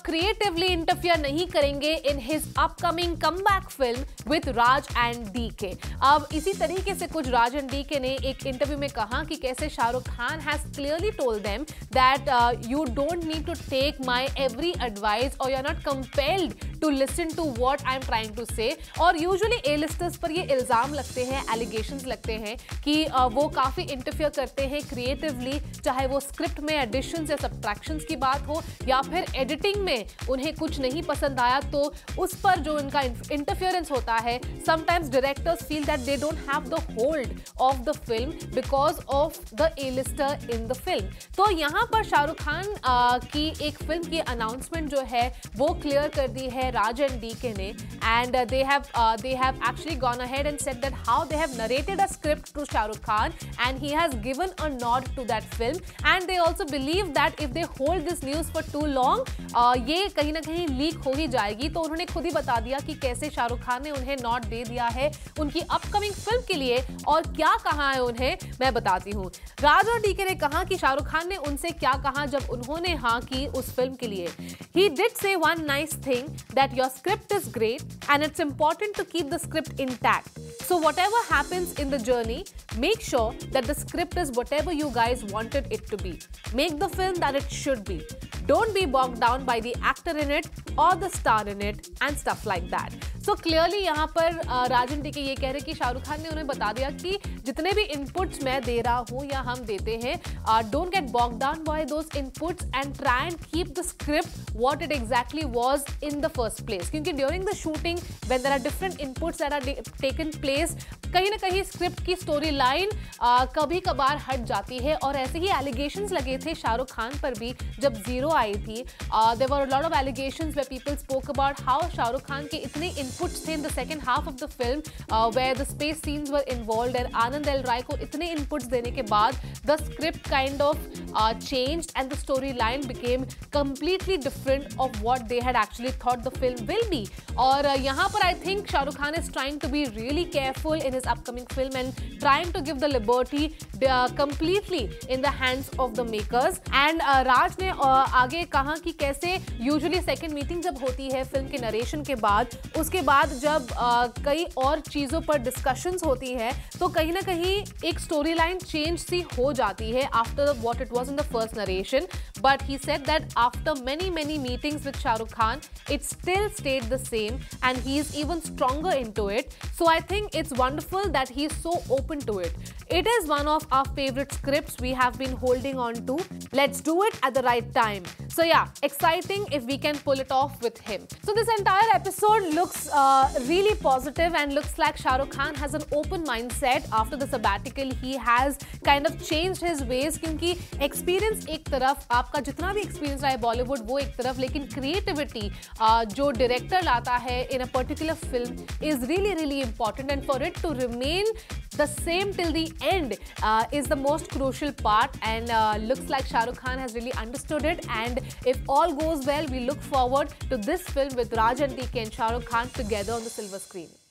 creatively interfere नहीं करेंगे in his upcoming comeback film with Raj and DK. अब इसी तरीके से कुछ Raj and DK ने एक इंटरव्यू में कहा कि कैसे Shahrukh Khan has clearly told them that you don't need to take my every advice or you're not compelled to listen to what I'm trying to say. और usually A-listers पर ये इल्जाम लगते हैं, allegations लगते हैं कि वो काफ़ी इंटरफियर करते हैं क्रिएटिवली, चाहे वो स्क्रिप्ट में एडिशंस या सब्ट्रैक्शंस की बात हो या फिर एडिटिंग में उन्हें कुछ नहीं पसंद आया तो उस पर जो उनका इंटरफियरेंस होता है. Sometimes directors feel that they don't have the hold of the film because of the A lister in the film. तो यहाँ पर शाहरुख खान की एक फिल्म की अनाउंसमेंट जो है वो क्लियर कर दी है राज एंड डीके ने, and they have actually gone ahead and said that how they have narrated a script to Shah Rukh Khan and he has given a nod to that film, and they also believe that if they hold this news for too long ये कहीं ना कहीं leak हो ही जाएगी. तो उन्होंने खुद ही बता दिया कि कैसे शाहरुख खान ने उन्हें नॉट दे दिया है उनकी अपकमिंग फिल्म के लिए और क्या कहा है उन्हें मैं बताती हूँ. राज और डीके ने कहा कि शाहरुख खान ने उनसे क्या कहा जब उन्होंने हाँ की उस फिल्म के लिए. He did say one nice thing that your script is great and it's important to keep the script intact. So whatever happens in the journey, make sure that the script is whatever you guys wanted it to be. Make the film that it should be. Don't be bogged down by the actor in it or the star in it and stuff like that. So clearly यहाँ पर राज and DK ये कह रहे कि शाहरुख खान ने उन्हें बता दिया कि जितने भी इनपुट्स मैं दे रहा हूँ या हम देते हैं, don't get bogged down by those inputs and try and keep the script what it exactly was in the first place. क्योंकि during the shooting when there are different inputs that are taken place, कहीं ना कहीं script की story line कभी कभार हट जाती है. और ऐसे ही एलिगेशंस लगे थे शाहरुख खान पर भी जब जीरो आई थी. There were a lot of allegations where people spoke about how Shahrukh Khan के इतने इनपुट्स थे in the second half of the film where the space scenes were involved and Anand L Rai को इतने इनपुट्स देने के बाद the script kind of changed and the storyline became completely different of what they had actually thought the film will be. और यहाँ पर I think Shah Rukh Khan is trying to be really careful in his upcoming film and trying to give the liberty completely in the hands of the makers. And राज ने आगे कहा कि कैसे usually second meeting जब होती है film के narration के बाद, उसके बाद जब कई और चीज़ों पर discussions होती है तो कहीं ना कहीं एक storyline change सी हो जाती है after what it was in the first narration. But he said that after many meetings with Shah Rukh Khan, it still stayed the same and he is even stronger into it. So I think it's wonderful that he is so open to it. It is one of our favorite scripts we have been holding on to. Let's do it at the right time. So yeah, exciting if we can pull it off with him. So this entire episode looks really positive and looks like Shah Rukh Khan has an open mindset after the sabbatical. He has kind of changed his ways क्योंकि experience एक तरफ, आपका जितना भी experience रहा है बॉलीवुड वो एक तरफ, लेकिन क्रिएटिविटी जो डायरेक्टर लाता है in a particular film is really important and for it to remain the same till the end is the most crucial part, and looks like Shah Rukh Khan has really understood it. And if all goes well, we look forward to this film with Raj and DK and Shah Rukh Khan together on the silver screen.